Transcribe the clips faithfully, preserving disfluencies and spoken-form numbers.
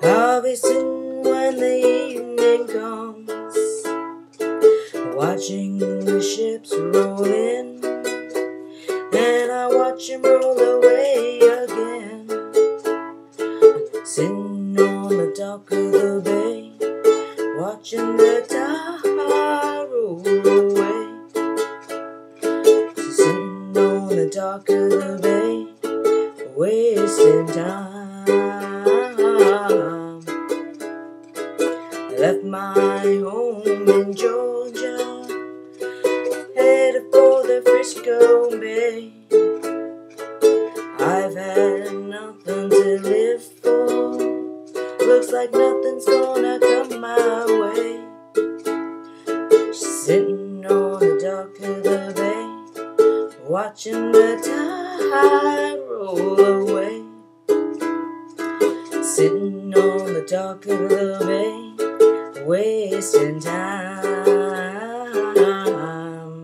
I'll be sitting when the evening comes, watching the ships roll in, and I watch them roll away again. Sitting on the dock of the bay, watching the tide roll away. Sitting on the dock of the bay, wasting time. I left my home in Georgia, headed for the Frisco Bay. I've had nothing to live for, looks like nothing's gonna come my way. Sitting on the dock of the bay, watching the tide roll away. Sitting on the dock of the bay, wasting time.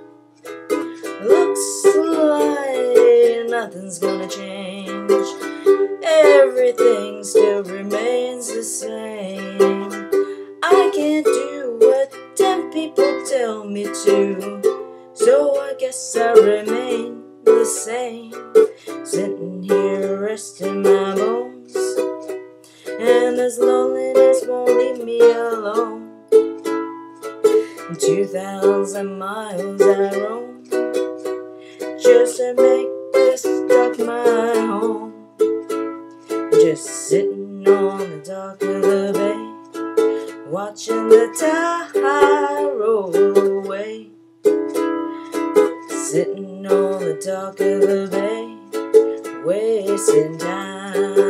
Looks like nothing's gonna change, everything still remains the same. I can't do what ten people tell me to, so I guess I remain the same. Sitting here resting my bones, and this loneliness won't leave me alone. Two thousand miles I roam, just to make this dock my home. Just sitting on the dock of the bay, watching the tide roll away. Sitting on the dock of the bay, wasting time.